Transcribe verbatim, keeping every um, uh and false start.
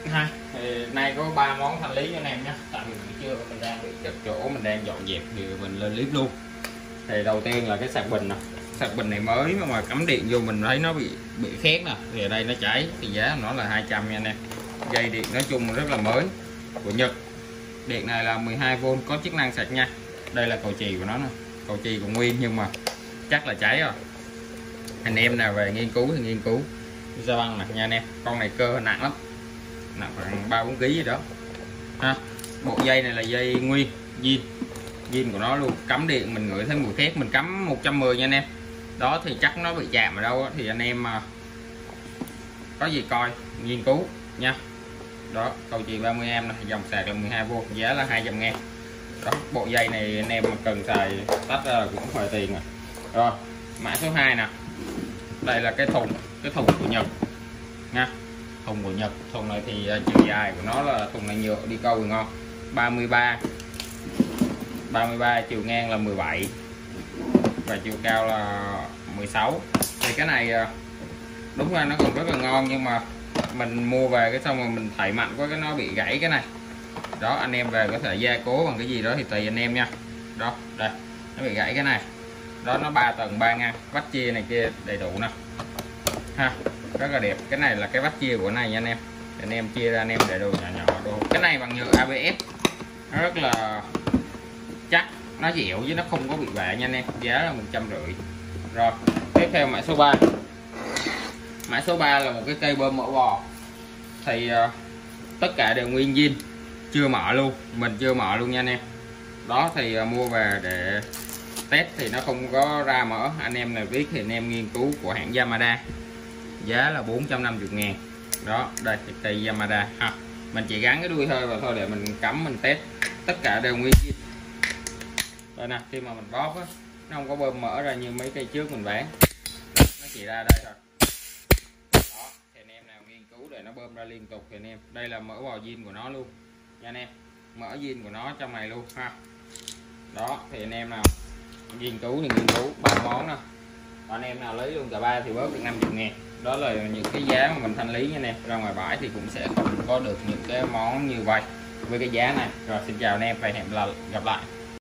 ha. Thì nay có ba món thanh lý cho anh em nhé, tại vì buổi trưa mình đang bị chật chỗ, mình đang dọn dẹp thì mình lên clip luôn. Thì đầu tiên là cái sạc bình nè, sạc bình này mới mà cắm điện vô mình thấy nó bị bị khét nè, thì ở đây nó cháy, thì giá nó là hai trăm nha anh em. Dây điện nói chung rất là mới của Nhật. Điện này là mười hai vôn, có chức năng sạc nha. Đây là cầu chì của nó nè, cầu chì còn nguyên nhưng mà chắc là cháy rồi. Anh em nào về nghiên cứu thì nghiên cứu. Ra băng nè nha anh em, con này cơ nặng lắm, nặng khoảng ba bốn ký gì đó ha. Bộ dây này là dây nguyên zin zin của nó luôn, cắm điện mình ngửi thấy mùi khét, mình cắm một trăm mười nha anh em. Đó thì chắc nó bị chạm ở đâu đó, thì anh em mà có gì coi nghiên cứu nha. Đó, cầu chì ba mươi am này, dòng sạc là mười hai vôn, giá là hai trăm ngàn. Đó, bộ dây này anh em mà cần xài tách ra là cũng phải tiền rồi. Rồi, mã số hai nè. Đây là cái thùng, cái thùng của Nhật nha. Thùng của Nhật, thùng này thì chiều dài của nó là thùng này nhựa đi câu thì ngon. ba mươi ba ba mươi ba, chiều ngang là mười bảy và chiều cao là mười sáu. Thì cái này đúng ra nó còn rất là ngon, nhưng mà mình mua về cái xong rồi mình thảy mạnh quá cái nó bị gãy cái này. Đó, anh em về có thể gia cố bằng cái gì đó thì tùy anh em nha. Đó, đây, nó bị gãy cái này. Đó, nó ba tầng ba ngăn, vách chia này kia đầy đủ nè ha, rất là đẹp. Cái này là cái vách chia của này nha anh em, anh em chia ra anh em để đồ nhỏ nhỏ đồ. Cái này bằng nhựa a bê ét, nó rất là chắc, nó dẻo chứ nó không có bị bể nha anh em. Giá là một trăm rưỡi. Rồi, tiếp theo mã số ba. Mã số ba là một cái cây bơm mỡ bò. Thì uh, tất cả đều nguyên zin, chưa mở luôn, mình chưa mở luôn nha anh em. Đó thì uh, mua về để test thì nó không có ra mỡ. Anh em nào biết thì anh em nghiên cứu của hãng Yamada. Giá là bốn trăm năm mươi ngàn. Đó, đây cái cây Yamada ha. Mình chỉ gắn cái đuôi hơi vào thôi để mình cắm mình test. Tất cả đều nguyên zin. Đây nè, khi mà mình bóp á, nó không có bơm mỡ ra như mấy cây trước mình bán. Nó chỉ ra đây thôi. Đó, thì anh em nào nghiên cứu để nó bơm ra liên tục thì anh em. Đây là mỡ bò zin của nó luôn nha anh em. Mỡ zin của nó trong này luôn ha. Đó, thì anh em nào nghiên cứu thì nghiên cứu ba món nè. Anh em nào lấy luôn cả ba thì bớt được năm mươi ngàn. Đó là những cái giá mà mình thanh lý nha anh em. Ra ngoài bãi thì cũng sẽ không có được những cái món như vậy với cái giá này. Rồi, xin chào anh em và hẹn gặp lại.